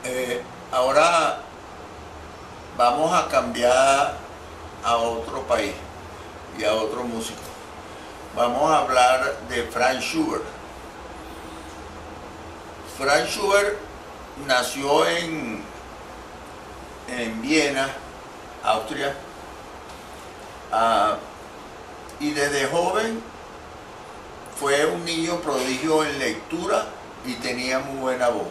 Ahora vamos a cambiar a otro país y a otro músico. Vamos a hablar de Franz Schubert. Franz Schubert nació en Viena, Austria, y desde joven fue un niño prodigio en lectura y tenía muy buena voz.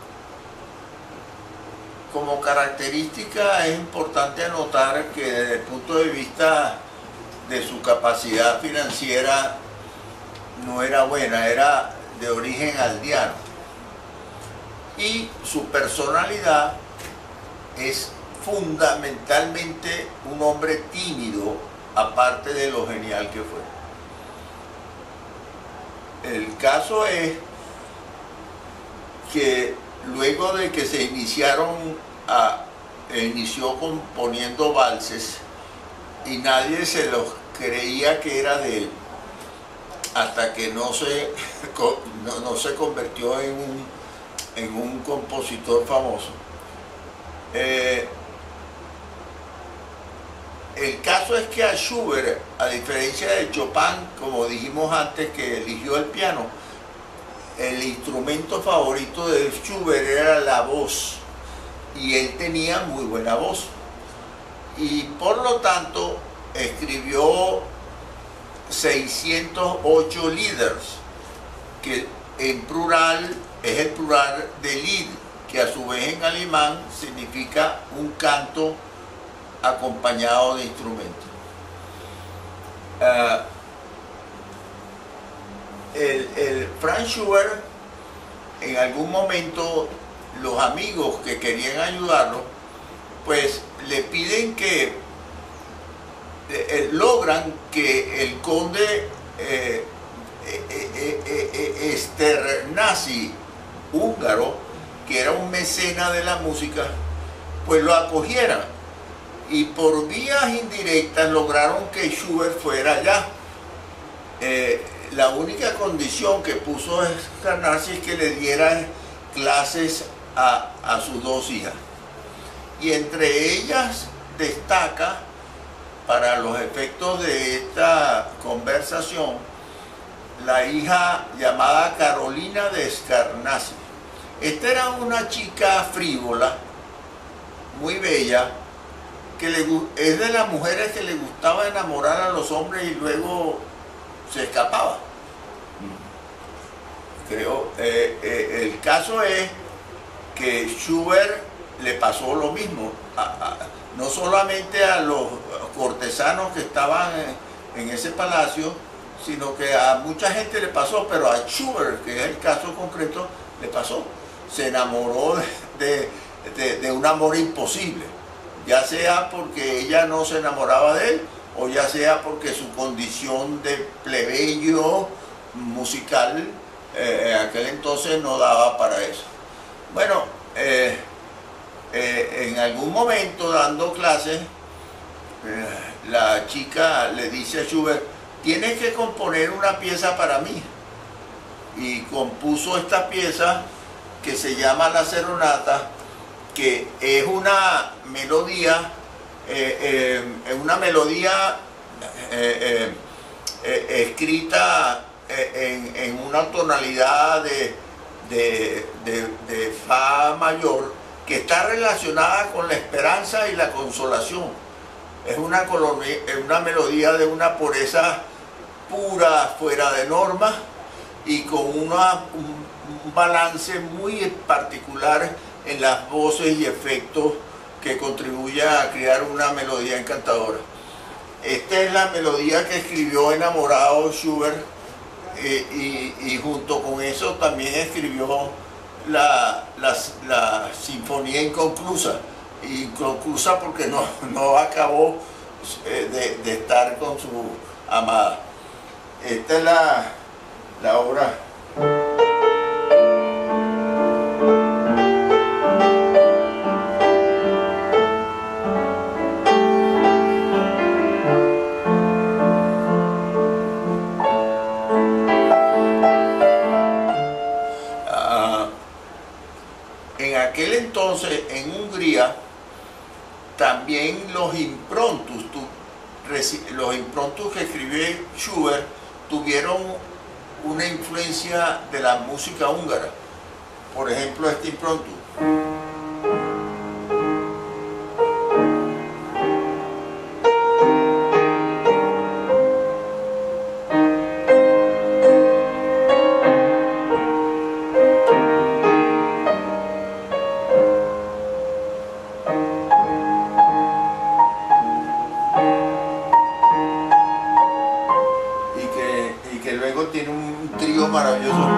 Como característica es importante anotar que desde el punto de vista de su capacidad financiera no era buena, era de origen aldeano. Y su personalidad es fundamentalmente un hombre tímido, aparte de lo genial que fue. El caso es que luego de que se inició componiendo valses y nadie se los creía que era de él, hasta que no se convirtió en un compositor famoso. El caso es que a Schubert, a diferencia de Chopin, como dijimos antes, que eligió el piano, el instrumento favorito de Schubert era la voz, y él tenía muy buena voz. Y por lo tanto escribió 608 Lieders, que en plural es el plural de Lied, que a su vez en alemán significa un canto acompañado de instrumentos. El Franz Schubert, en algún momento los amigos que querían ayudarlo, pues le piden que logran que el conde Esterházy, húngaro, que era un mecena de la música, pues lo acogieran, y por vías indirectas lograron que Schubert fuera allá. La única condición que puso Esterházy es que le dieran clases a sus dos hijas, y entre ellas destaca, para los efectos de esta conversación, la hija llamada Carolina de Esterházy. Esta era una chica frívola, muy bella, que es de las mujeres que le gustaba enamorar a los hombres y luego se escapaba. Creo, el caso es que Schubert le pasó lo mismo, no solamente a los cortesanos que estaban en ese palacio, sino que a mucha gente le pasó, pero a Schubert, que es el caso concreto, le pasó. Se enamoró de un amor imposible, ya sea porque ella no se enamoraba de él, o ya sea porque su condición de plebeyo musical en aquel entonces no daba para eso. Bueno, en algún momento dando clases, la chica le dice a Schubert: tienes que componer una pieza para mí, y compuso esta pieza que se llama La Serenata, que es una melodía escrita en una tonalidad de fa mayor, que está relacionada con la esperanza y la consolación. Es una melodía de una pureza pura, fuera de norma, y con un balance muy particular en las voces y efectos que contribuye a crear una melodía encantadora. Esta es la melodía que escribió enamorado Schubert, y junto con eso también escribió la sinfonía inconclusa porque no acabó de estar con su amada. Esta es la obra. aquel entonces en Hungría también los improntus que escribió Schubert tuvieron una influencia de la música húngara. Por ejemplo, este impronto. Y que luego tiene un trío maravilloso.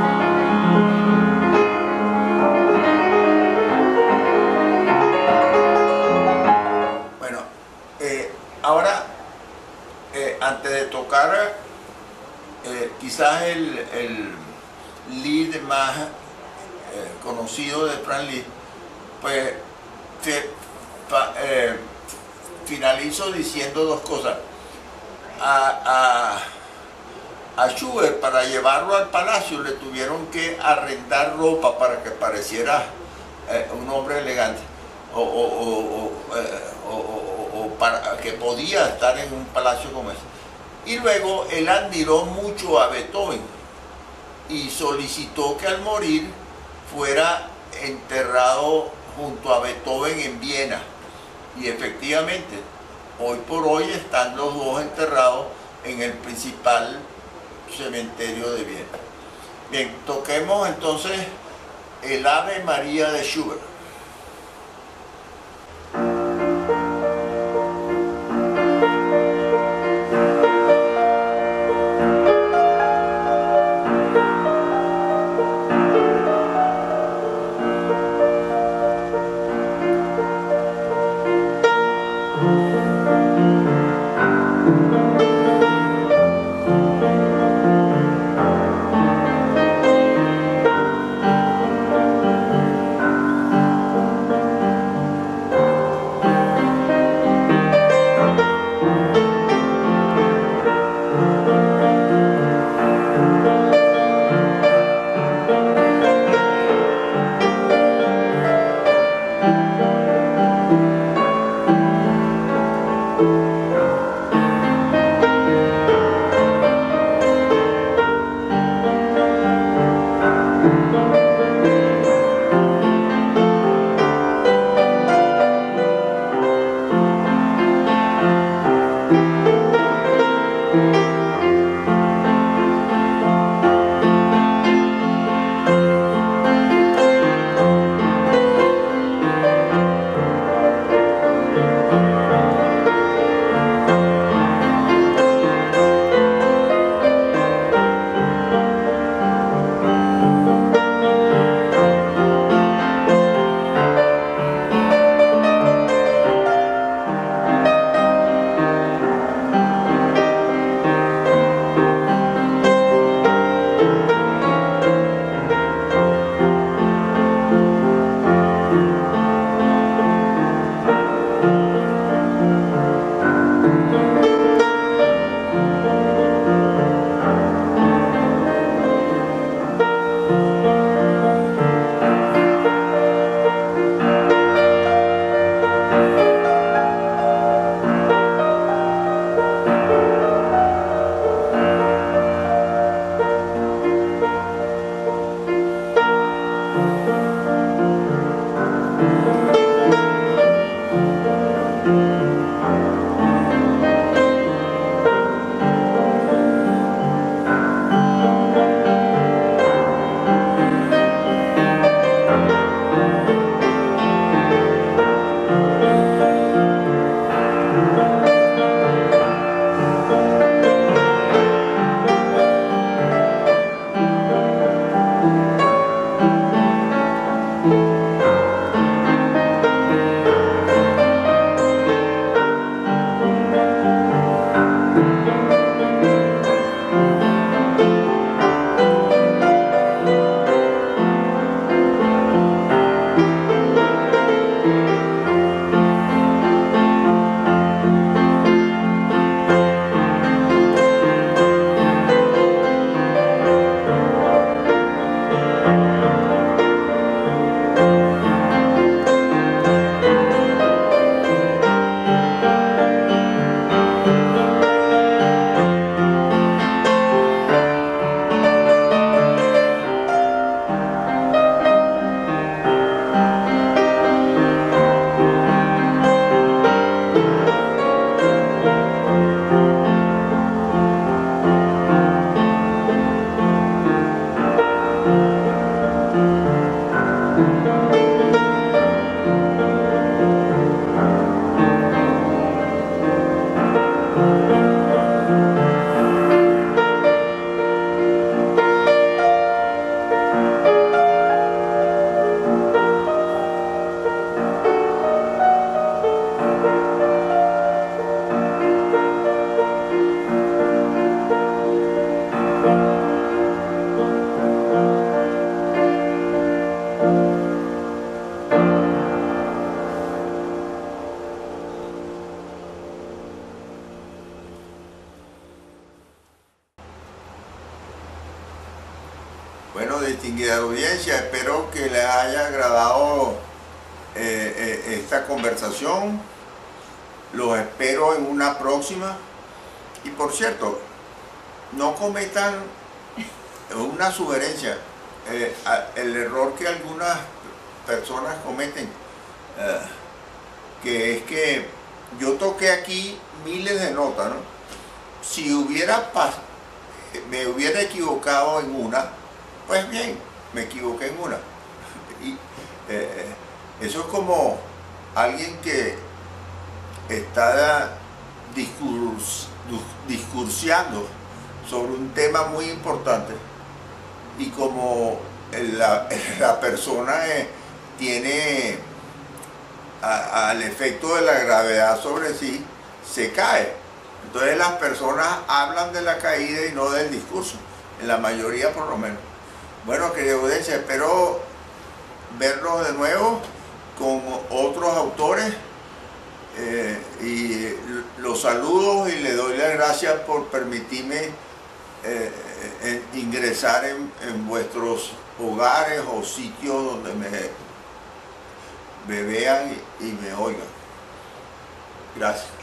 Ahora, antes de tocar quizás el lead más conocido de Franz Liszt, pues finalizo diciendo dos cosas. A Schubert, para llevarlo al palacio, le tuvieron que arrendar ropa para que pareciera un hombre elegante o para que podía estar en un palacio como ese. Y luego él admiró mucho a Beethoven y solicitó que al morir fuera enterrado junto a Beethoven en Viena. Y efectivamente, hoy por hoy están los dos enterrados en el principal cementerio de Viena. Bien, toquemos entonces el Ave María de Schubert. Bueno, distinguida audiencia, espero que les haya agradado esta conversación. Los espero en una próxima. Y por cierto, no cometan una sugerencia, el error que algunas personas cometen, que es que yo toqué aquí miles de notas, ¿no? Si me hubiera equivocado en una, pues bien, me equivoqué en una. Y eso es como alguien que está discursiando sobre un tema muy importante y como la persona tiene al efecto de la gravedad sobre sí, se cae. Entonces las personas hablan de la caída y no del discurso, en la mayoría por lo menos. Bueno, querida audiencia, espero verlos de nuevo con otros autores y los saludo y les doy las gracias por permitirme ingresar en vuestros hogares o sitios donde me vean y me oigan. Gracias.